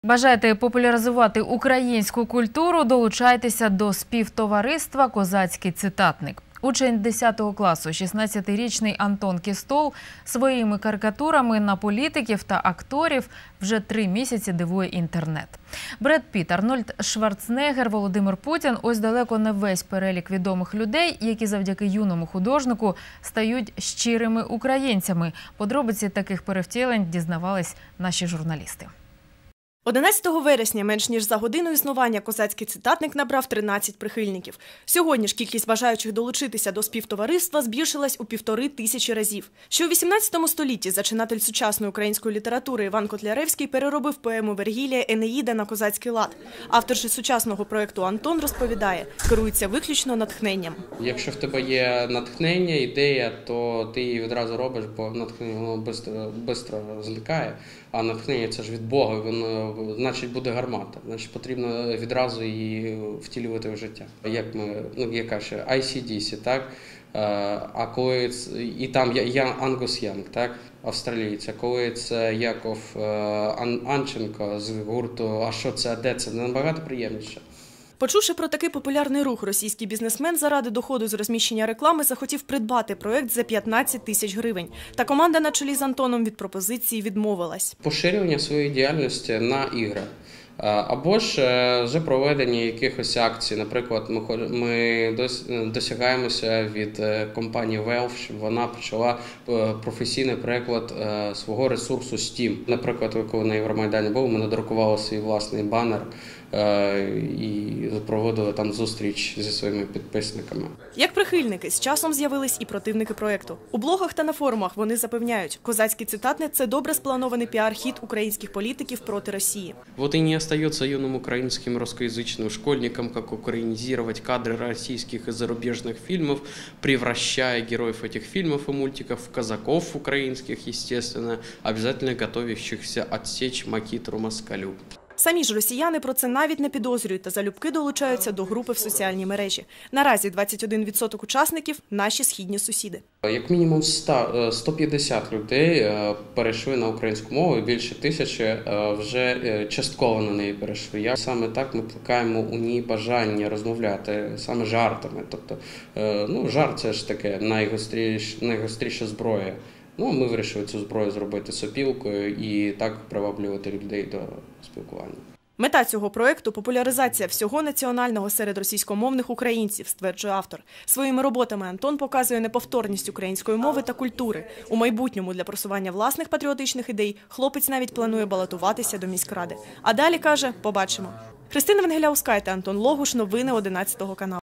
Бажаєте популяризувати українську культуру? Долучайтеся до співтовариства «Козацький цитатник». Учень 10 класу, 16-річний Антон Кістол, своїми карикатурами на політиків та акторів вже 3 місяці дивує інтернет. Бред Піт, Арнольд Шварценеггер, Володимир Путін – ось далеко не весь перелік відомих людей, які завдяки юному художнику стають щирими українцями. Подробиці таких перевтілень дізнавались наші журналісти. 11 вересня, менш ніж за годину існування, «Козацький цитатник» набрав 13 прихильників. Сьогодні ж кількість бажаючих долучитися до співтовариства збільшилась у 1500 разів. Ще у 18 столітті зачинатель сучасної української літератури Іван Котляревський переробив поему Вергілія «Енеїда» на козацький лад. Автор же сучасного проєкту Антон розповідає, керується виключно натхненням. Якщо в тебе є натхнення, ідея, то ти її відразу робиш, бо натхнення воно швидко зникає, а натхнення – це ж від Бога, воно значить буде гармата, значить потрібно відразу її втілювати в життя. Як яка ще AC/DC, так? А коли і там Ангус Янг, так? Австралійця, коли це Яков Анченко з гурту «А що це, а де це?» набагато приємніше. Почувши про такий популярний рух, російський бізнесмен заради доходу з розміщення реклами захотів придбати проєкт за 15 тисяч гривень. Та команда на чолі з Антоном від пропозиції відмовилась. Поширювання своєї діяльності на ігри. Або ж вже проведення якихось акцій. Наприклад, ми досягаємося від компанії Valve, щоб вона почала професійний переклад свого ресурсу Steam. Наприклад, коли на Євромайдані був, ми надрукували свій власний банер і проводили там зустріч зі своїми підписниками. Як прихильники, з часом з'явились і противники проєкту. У блогах та на форумах вони запевняють, «Козацький цитатник» – це добре спланований піар-хід українських політиків проти Росії. Вот и не остается юным украинским русскоязычным школьникам, как украинизировать кадры российских и зарубежных фильмов, превращая героев этих фильмов и мультиков в казаков украинских, естественно, обязательно готовящихся отсечь макітру москалю. Самі ж росіяни про це навіть не підозрюють та залюбки долучаються до групи в соціальній мережі. Наразі 21% учасників – наші східні сусіди. Як мінімум 150 людей перейшли на українську мову, і більше 1000 вже частково на неї перейшли. Саме так ми плекаємо у ній бажання розмовляти саме жартами. Тобто, жарт – це ж таке найгостріша зброя. Ми вирішили цю зброю зробити сопілкою і так приваблювати людей до спілкування. Мета цього проєкту – популяризація всього національного серед російськомовних українців, стверджує автор. Своїми роботами Антон показує неповторність української мови та культури. У майбутньому для просування власних патріотичних ідей хлопець навіть планує балотуватися до міськради. А далі, каже, побачимо. Христина Венгеляускайте, Антон Логуш, новини 11 каналу.